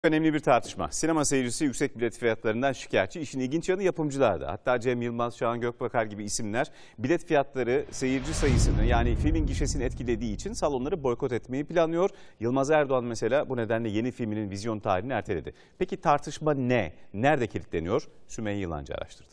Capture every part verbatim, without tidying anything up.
Önemli bir tartışma. Sinema seyircisi yüksek bilet fiyatlarından şikayetçi. İşin ilginç yanı yapımcılar da. Hatta Cem Yılmaz, Şahan Gökbakar gibi isimler bilet fiyatları seyirci sayısını yani filmin gişesini etkilediği için salonları boykot etmeyi planlıyor. Yılmaz Erdoğan mesela bu nedenle yeni filminin vizyon tarihini erteledi. Peki tartışma ne? Nerede kilitleniyor? Sümeyye Yılancı araştırdı.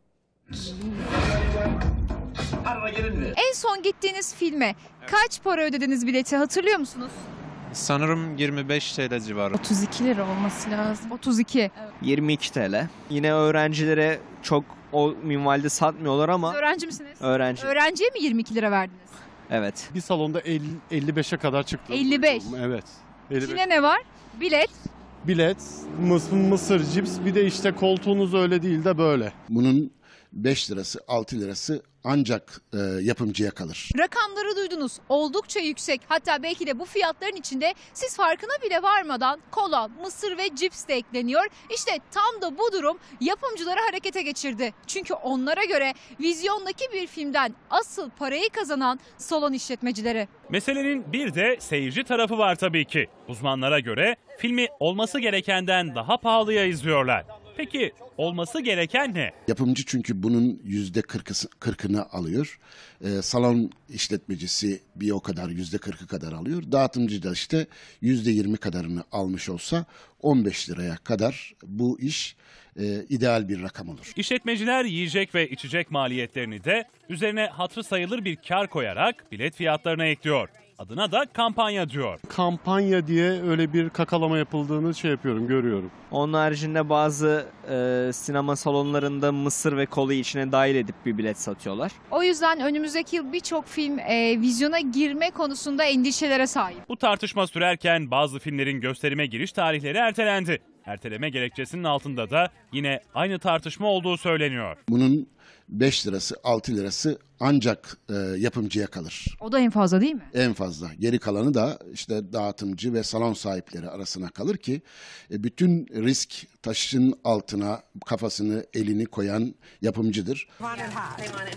En son gittiğiniz filme kaç para ödediniz bileti hatırlıyor musunuz? Sanırım yirmi beş T L civarı. otuz iki lira olması lazım. otuz iki. yirmi iki T L. Yine öğrencilere çok o minvalde satmıyorlar ama Siz öğrenci misiniz? öğrenci. Öğrenciye mi yirmi iki lira verdiniz? Evet. Bir salonda elli, elli beşe kadar çıktı. elli beş. Evet. elli beş. İçine ne var? Bilet. Bilet, mıs mısır, cips, bir de işte koltuğunuz öyle değil de böyle. Bunun beş lirası, altı lirası ancak e, yapımcıya kalır. Rakamları duydunuz. Oldukça yüksek. Hatta belki de bu fiyatların içinde siz farkına bile varmadan kola, mısır ve cips de ekleniyor. İşte tam da bu durum yapımcıları harekete geçirdi. Çünkü onlara göre vizyondaki bir filmden asıl parayı kazanan salon işletmecileri. Meselenin bir de seyirci tarafı var tabii ki. Uzmanlara göre filmi olması gerekenden daha pahalıya izliyorlar. Peki olması gereken ne? Yapımcı çünkü bunun yüzde kırkını alıyor. E, salon işletmecisi bir o kadar yüzde kırkı kadar alıyor. Dağıtımcı da işte yüzde yirmi kadarını almış olsa on beş liraya kadar bu iş e, ideal bir rakam olur. İşletmeciler yiyecek ve içecek maliyetlerini de üzerine hatırı sayılır bir kar koyarak bilet fiyatlarına ekliyor. Adına da kampanya diyor. Kampanya diye öyle bir kakalama yapıldığını şey yapıyorum, görüyorum. Onun haricinde bazı e, sinema salonlarında mısır ve kolayı içine dahil edip bir bilet satıyorlar. O yüzden önümüzdeki yıl birçok film e, vizyona girme konusunda endişelere sahip. Bu tartışma sürerken bazı filmlerin gösterime giriş tarihleri ertelendi. Erteleme gerekçesinin altında da yine aynı tartışma olduğu söyleniyor. Bunun beş lirası, altı lirası ancak e, yapımcıya kalır. O da en fazla değil mi? En fazla. Geri kalanı da işte dağıtımcı ve salon sahipleri arasına kalır ki e, bütün risk taşın altına kafasını, elini koyan yapımcıdır.